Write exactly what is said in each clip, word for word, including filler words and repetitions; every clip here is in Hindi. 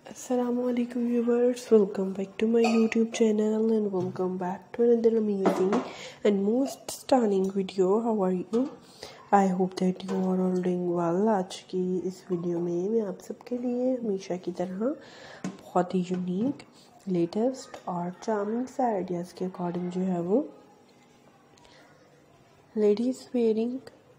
Assalamualaikum viewers, welcome back to my YouTube channel and welcome back to another amazing and most stunning video. How are you? I hope that you are all doing well. आज की इस वीडियो में मैं आप सबके लिए हमेशा की तरह बहुत ही यूनिक, लेटेस्ट और चार्मिंग से आइडियाज़ के अकॉर्डिंग जो है वो ladies wearing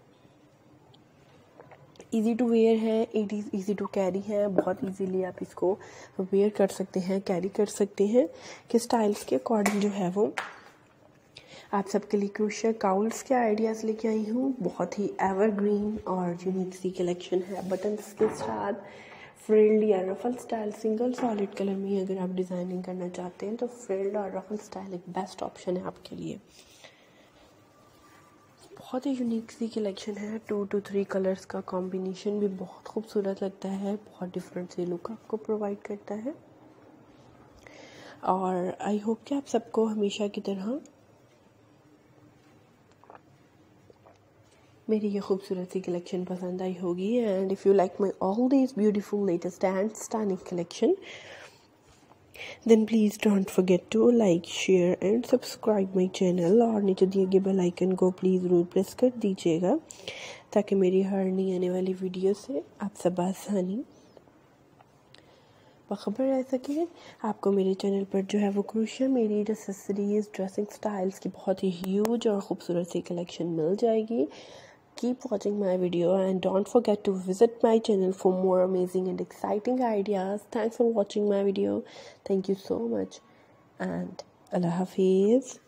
easy to wear है, it is easy to carry है। बहुत इजीली आप इसको वेयर कर सकते हैं, कैरी कर सकते हैं कि स्टाइल्स के अकॉर्डिंग जो है वो आप सबके लिए क्रोशे काउल्स के आइडियाज़ लेके आई हूँ। बहुत ही एवरग्रीन और यूनिक सी कलेक्शन है। बटन्स के साथ फ्रिल्ड या ruffle style single solid colour में अगर आप डिज़ाइनिंग करना चाहते हैं तो फ्रिल्ड और रफल स्टाइल एक बेस्ट ऑप्शन है आपके लिए। बहुत ही यूनिक सी कलेक्शन है। टू टू थ्री कलर्स का कॉम्बिनेशन भी बहुत खूबसूरत लगता है, बहुत डिफरेंट सी लुक आपको प्रोवाइड करता है। और आई होप कि आप सबको हमेशा की तरह मेरी ये खूबसूरत सी कलेक्शन पसंद आई होगी। And if you like my all this beautiful latest and stunning collection then please don't forget to like, share and subscribe my channel और नीचे दिए गए बेल आइकन को प्लीज़ ज़रूर प्रेस कर दीजिएगा ताकि मेरी हर नई आने वाली वीडियो से आप सब आसानी बखबर रह सके। आपको मेरे चैनल पर जो है वो क्रोशे, मेरी एक्सेसरीज, ड्रेसिंग स्टाइल्स की बहुत ही ह्यूज और ख़ूबसूरत सी कलेक्शन मिल जाएगी। Keep watching my video and don't forget to visit my channel for more amazing and exciting ideas. Thanks for watching my video. Thank you so much and Allah Hafiz.